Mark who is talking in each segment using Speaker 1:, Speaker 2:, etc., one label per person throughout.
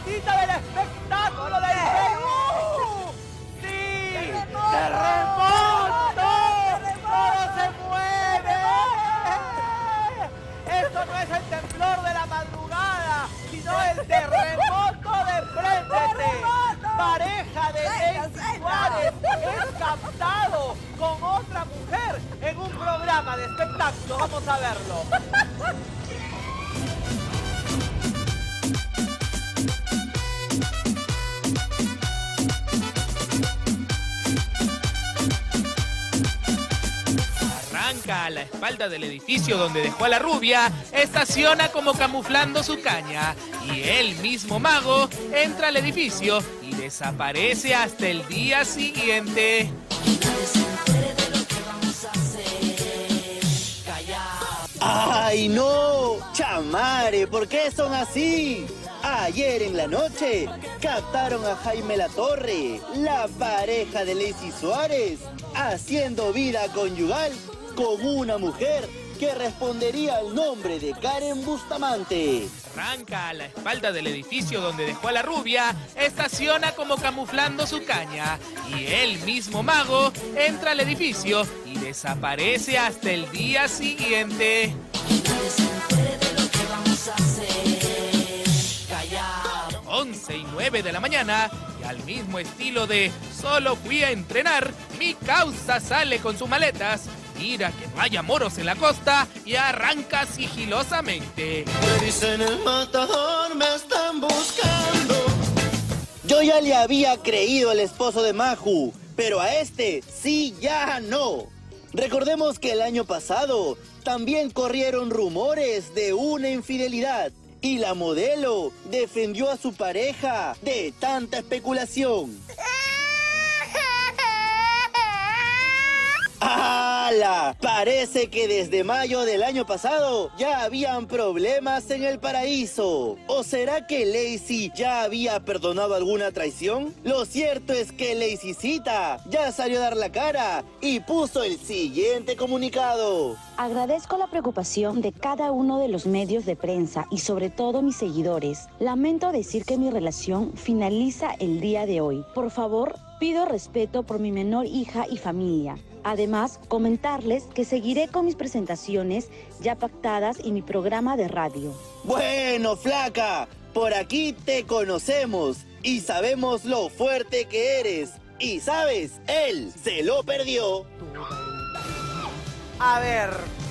Speaker 1: gatita del espectáculo del Perú. ¡Sí! ¡Terremoto! ¡Todo se mueve! Esto no es el temblor de la madrugada, sino el terremoto de Préndete. Pareja de Leisy Suárez es captado con otra mujer en un programa de espectáculos. Vamos a verlo.
Speaker 2: Arranca a la espalda del edificio donde dejó a la rubia, estaciona como camuflando su caña y el mismo mago entra al edificio y desaparece hasta el día siguiente.
Speaker 3: ¡Ay, no! ¡Chamare! ¿Por qué son así? Ayer en la noche captaron a Jaime Latorre, la pareja de Leisy Suárez, haciendo vida conyugal con una mujer que respondería al nombre de Karen Bustamante.
Speaker 2: Arranca a la espalda del edificio donde dejó a la rubia, estaciona como camuflando su caña y el mismo mago entra al edificio y desaparece hasta el día siguiente. 11:09 de la mañana y al mismo estilo de solo fui a entrenar, mi causa sale con sus maletas, mira que no haya moros en la costa y arranca sigilosamente.
Speaker 3: Me dicen el matador, me están buscando. Yo ya le había creído al esposo de Maju, pero a este sí ya no. Recordemos que el año pasado también corrieron rumores de una infidelidad y la modelo defendió a su pareja de tanta especulación. ¡Hala! Parece que desde mayo del año pasado ya habían problemas en el paraíso. ¿O será que Leisy ya había perdonado alguna traición? Lo cierto es que Leisycita ya salió a dar la cara y puso el siguiente comunicado.
Speaker 4: Agradezco la preocupación de cada uno de los medios de prensa y sobre todo mis seguidores. Lamento decir que mi relación finaliza el día de hoy. Por favor, pido respeto por mi menor hija y familia. Además, comentarles que seguiré con mis presentaciones ya pactadas y mi programa de radio.
Speaker 3: Bueno, flaca, por aquí te conocemos y sabemos lo fuerte que eres. Y sabes, él se lo perdió.
Speaker 1: A ver.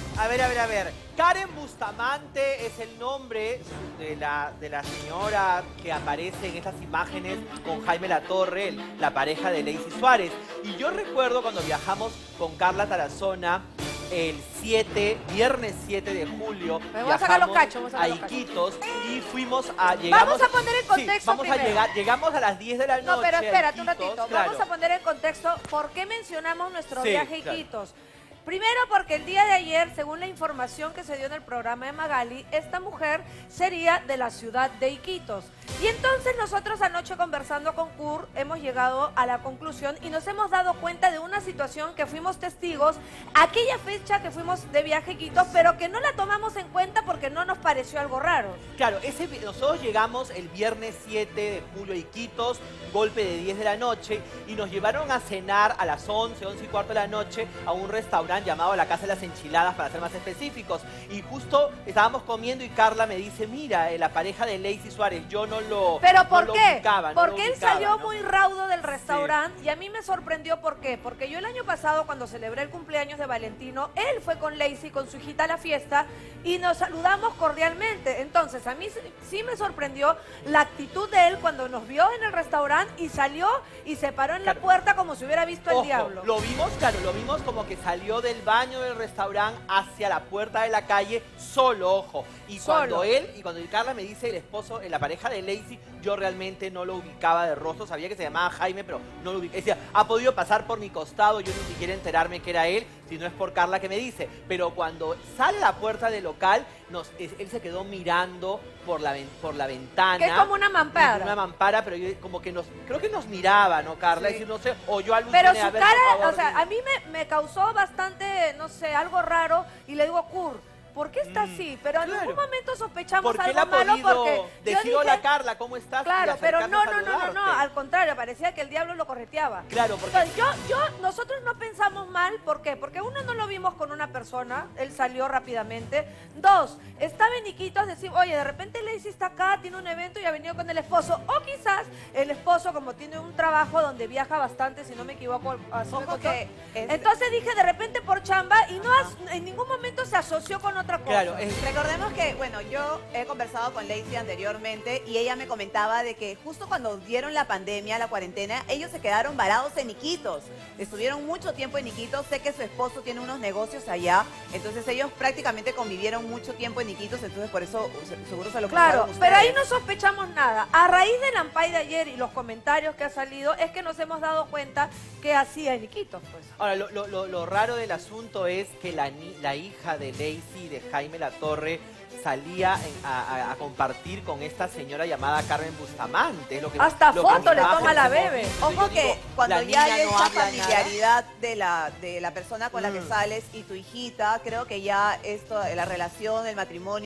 Speaker 1: Karen Bustamante es el nombre de la señora que aparece en estas imágenes con Jaime Latorre, la pareja de Leisy Suárez. Y yo recuerdo cuando viajamos con Carla Tarazona el viernes 7 de julio,
Speaker 5: vamos a sacar los cachos,
Speaker 1: a Iquitos y fuimos a...
Speaker 5: Vamos a poner en contexto
Speaker 1: llegamos a las 10 de la noche.
Speaker 5: No, pero espérate un
Speaker 1: Iquitos,
Speaker 5: ratito.
Speaker 1: claro.
Speaker 5: Vamos a poner en contexto por qué mencionamos nuestro viaje a Iquitos. Primero porque el día de ayer, según la información que se dio en el programa de Magali, esta mujer sería de la ciudad de Iquitos. Y entonces nosotros anoche conversando con Kur hemos llegado a la conclusión y nos hemos dado cuenta de una situación que fuimos testigos aquella fecha que fuimos de viaje a Iquitos, pero que no la tomamos en cuenta porque no nos pareció algo raro.
Speaker 1: Claro, nosotros llegamos el viernes 7 de julio a Iquitos, golpe de 10 de la noche, y nos llevaron a cenar a las 11:15 de la noche a un restaurante llamado La Casa de las Enchiladas, para ser más específicos. Y justo estábamos comiendo y Carla me dice, mira, la pareja de Leisy Suárez, yo no lo
Speaker 5: ¿Pero por qué?
Speaker 1: ubicaba,
Speaker 5: Porque él salió
Speaker 1: ¿no?
Speaker 5: muy raudo del restaurante y a mí me sorprendió. ¿Por qué? Porque yo el año pasado, cuando celebré el cumpleaños de Valentino, él fue con Leisy, con su hijita a la fiesta y nos saludamos cordialmente. Entonces, a mí sí me sorprendió la actitud de él cuando nos vio en el restaurante y salió y se paró en la puerta como si hubiera visto al diablo.
Speaker 1: Lo vimos como que salió del baño del restaurante hacia la puerta de la calle, solo, ojo. Y cuando Carla me dice el esposo, la pareja de Leisy, yo realmente no lo ubicaba de rostro, sabía que se llamaba Jaime, pero no lo ubicaba. Decía, ha podido pasar por mi costado, yo ni siquiera enterarme que era él, si no es por Carla que me dice. Pero cuando sale a la puerta del local, él se quedó mirando por la ventana.
Speaker 5: Que es como una mampara.
Speaker 1: Una mampara, pero yo como que creo que nos miraba, ¿no, Carla?
Speaker 5: Sí.
Speaker 1: Es decir, no sé, o yo aluciné.
Speaker 5: Pero su
Speaker 1: a ver,
Speaker 5: cara,
Speaker 1: por favor,
Speaker 5: o sea, a mí me causó bastante, no sé, algo raro. Y le digo, Kur, ¿por qué está así? Pero en ningún momento sospechamos
Speaker 1: ¿Por qué
Speaker 5: algo
Speaker 1: la ha
Speaker 5: malo
Speaker 1: podido
Speaker 5: porque
Speaker 1: decir, hola Carla, ¿cómo estás?
Speaker 5: Claro, pero no,
Speaker 1: saludarte?
Speaker 5: al contrario, parecía que el diablo lo correteaba.
Speaker 1: Claro, porque...
Speaker 5: Entonces, nosotros no pensamos mal, ¿por qué? Porque uno, no lo vimos con una persona, él salió rápidamente. Dos, estaba en Iquitos, decir, oye, de repente Lacey está acá, tiene un evento y ha venido con el esposo. O quizás el esposo, como tiene un trabajo donde viaja bastante, si no me equivoco, entonces dije, de repente por chamba, y en ningún momento se asoció con otra cosa.
Speaker 1: Claro,
Speaker 6: recordemos que, bueno, yo he conversado con Lacey anteriormente y ella me comentaba de que justo cuando dieron la pandemia, la cuarentena, ellos se quedaron varados en Iquitos. Estuvieron mucho tiempo en Iquitos. Sé que su esposo tiene unos negocios allá, entonces ellos prácticamente convivieron mucho tiempo en Iquitos, entonces por eso seguro se lo
Speaker 5: Claro,
Speaker 6: ustedes.
Speaker 5: pero ahí no sospechamos nada. A raíz del Ampay de ayer y los comentarios que ha salido, es que nos hemos dado cuenta que hacía en Iquitos, pues.
Speaker 1: Ahora, lo raro del asunto es que la hija de Lacey, de Jaime Latorre, salía a compartir con esta señora llamada Carmen Bustamante.
Speaker 5: Hasta foto le toma la bebé.
Speaker 6: Ojo que cuando ya hay
Speaker 1: no
Speaker 6: esta
Speaker 1: habla
Speaker 6: familiaridad de la persona con la que sales y tu hijita, creo que ya esto, la relación, el matrimonio,